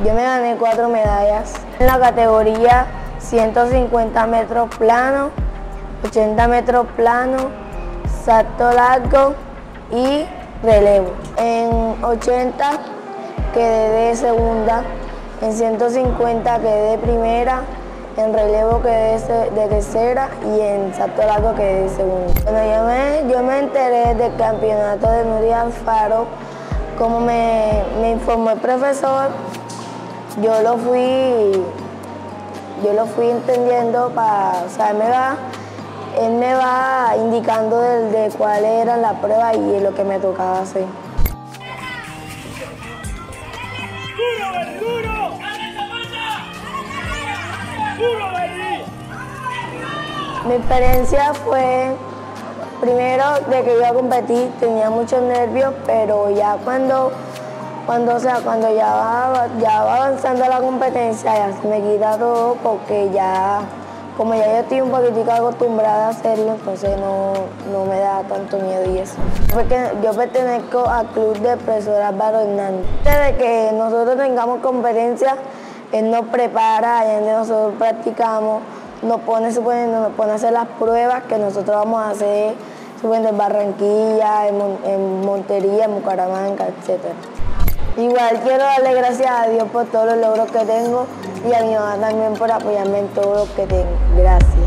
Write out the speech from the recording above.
Yo me gané 4 medallas en la categoría 150 metros plano, 80 metros plano, salto largo y relevo. En 80 quedé de segunda, en 150 quedé de primera, en relevo quedé de tercera y en salto largo quedé de segunda. Bueno, yo me enteré del campeonato de Nuria Alfaro, como me informó el profesor, yo lo fui entendiendo o sea, él me va indicando de cuál era la prueba y lo que me tocaba hacer. Mi experiencia fue, primero, de que iba a competir, tenía muchos nervios, pero ya cuando ya va avanzando la competencia, ya se me quita todo, porque como ya yo estoy un poquitico acostumbrada a hacerlo, entonces no me da tanto miedo y eso. Porque yo pertenezco al club de profesor Álvaro Hernández. Desde que nosotros tengamos competencia, él nos prepara, allá donde nosotros practicamos, nos pone a hacer las pruebas que nosotros vamos a hacer, en Barranquilla, en Montería, en Bucaramanga, etc. Igual quiero darle gracias a Dios por todos los logros que tengo y a mi mamá también por apoyarme en todo lo que tengo. Gracias.